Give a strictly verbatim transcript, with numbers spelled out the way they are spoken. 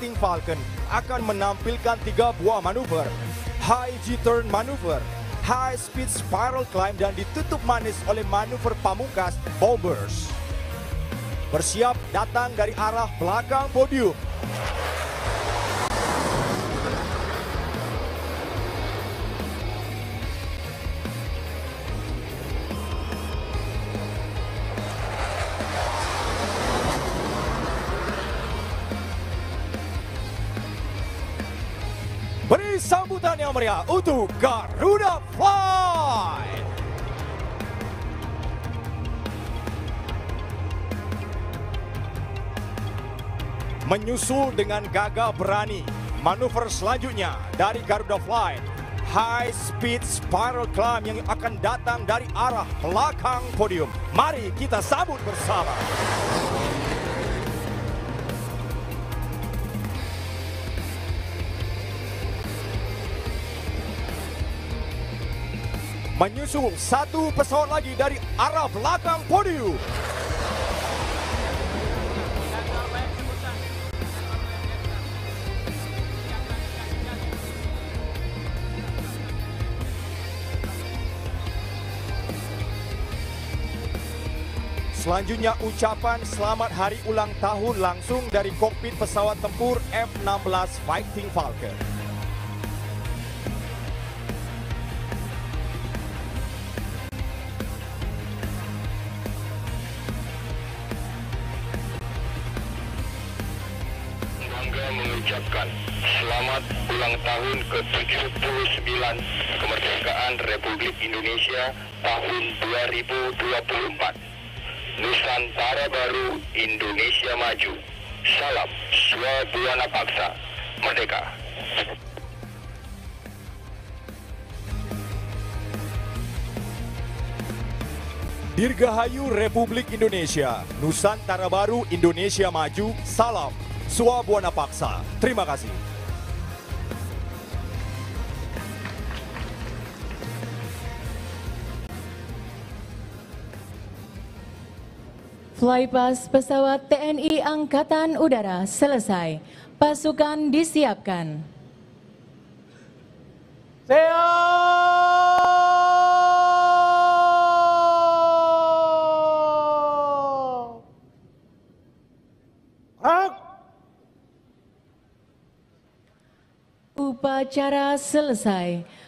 Fighting Falcon akan menampilkan tiga buah manuver. High G-turn maneuver, High Speed Spiral Climb, dan ditutup manis oleh manuver pamungkas Bombers. Bersiap datang dari arah belakang podium. Beri sambutan yang meriah untuk Garuda Flight. Menyusul dengan gagah berani, manuver selanjutnya dari Garuda Flight, High Speed Spiral Climb yang akan datang dari arah belakang podium. Mari kita sambut bersama. Menyusul satu pesawat lagi dari arah belakang podium. Selanjutnya ucapan selamat hari ulang tahun langsung dari kokpit pesawat tempur F enam belas Fighting Falcon. Bangga mengucapkan selamat ulang tahun ke tujuh puluh sembilan kemerdekaan Republik Indonesia tahun dua ribu dua puluh empat. Nusantara Baru, Indonesia Maju. Salam Swabuana Paksa, Merdeka. Dirgahayu Republik Indonesia, Nusantara Baru, Indonesia Maju. Salam Swabuana Paksa. Terima kasih. Flypass pesawat T N I Angkatan Udara selesai. Pasukan disiapkan. Upacara selesai.